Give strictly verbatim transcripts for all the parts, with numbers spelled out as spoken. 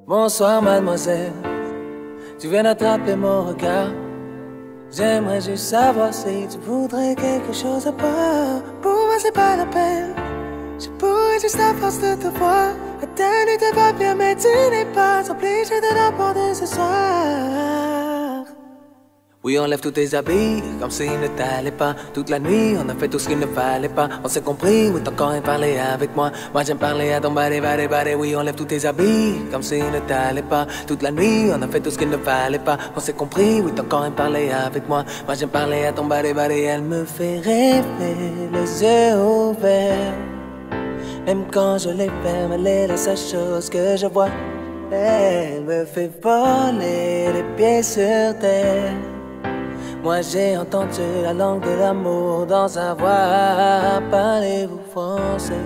Bonsoir mademoiselle, tu viens d'attraper mon regard. J'aimerais juste savoir si tu voudrais quelque chose à boire. Pour moi c'est pas la peine, je pourrais juste à force de te voir. La tenue te va bien mais tu n'es pas obligé de l'apporter ce soir. Oui, enlève tous tes habits, comme s'il ne t'allait pas. Toute la nuit, on a fait tout ce qu'il ne fallait pas. On s'est compris, oui, t'as encore rien parlé avec moi. Moi j'aime parler à ton body, body, body. Oui, enlève tous tes habits, comme s'il ne t'allait pas. Toute la nuit, on a fait tout ce qu'il ne fallait pas. On s'est compris, oui, t'as encore rien parlé avec moi. Moi j'aime parler à ton body, body. Elle me fait rêver, les yeux ouverts. Même quand je les ferme, elle est la seule chose que je vois. Elle me fait voler les pieds sur terre. Moi j'ai entendu la langue de l'amour dans sa voix. Parlez-vous français?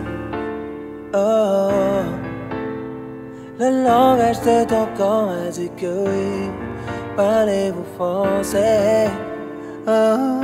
Oh, le langage de ton corps a dit que oui. Parlez-vous français? Oh,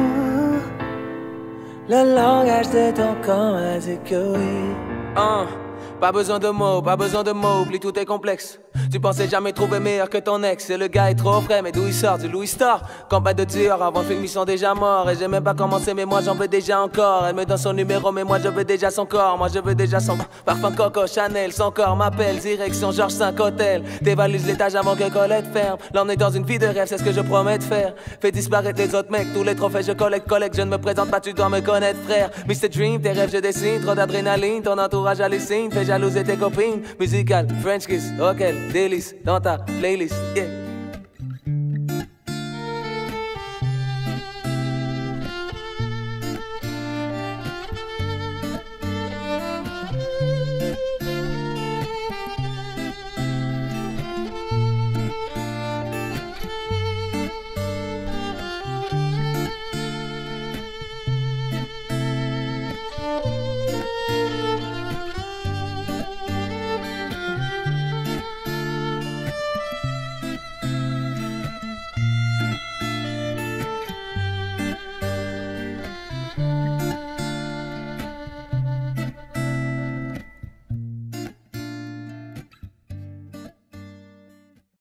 le langage de ton corps a dit que oui. Uh, pas besoin de mots, pas besoin de mots, oublie tout est complexe. Tu pensais jamais trouver meilleur que ton ex. Et le gars est trop frais, mais d'où il sort? Du Louis Star. Campagne de tueur, avant le film ils sont déjà morts. Et j'ai même pas commencé, mais moi j'en veux déjà encore. Elle me donne son numéro, mais moi je veux déjà son corps. Moi je veux déjà son parfum Coco Chanel. Son corps m'appelle, direction Georges cinq Hôtel. T'évalues l'étage avant que Colette ferme. L'emmener dans une vie de rêve, c'est ce que je promets de faire. Fais disparaître les autres mecs, tous les trophées je collecte, collecte. Je ne me présente pas, tu dois me connaître frère. mister Dream, tes rêves je dessine. Trop d'adrénaline, ton entourage hallucine. Fais jalouser tes copines. Musical, French kiss, ok, délice, dans ta playlist, yeah.